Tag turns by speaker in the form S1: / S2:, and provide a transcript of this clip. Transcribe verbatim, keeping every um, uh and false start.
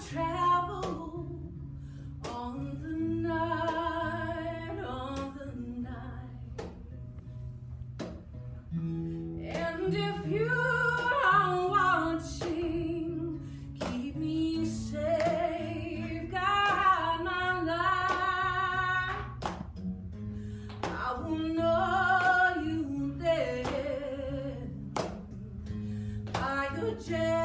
S1: travel on the night, on the night. And if you are watching, keep me safe, guide my life. I will know you there by your jail.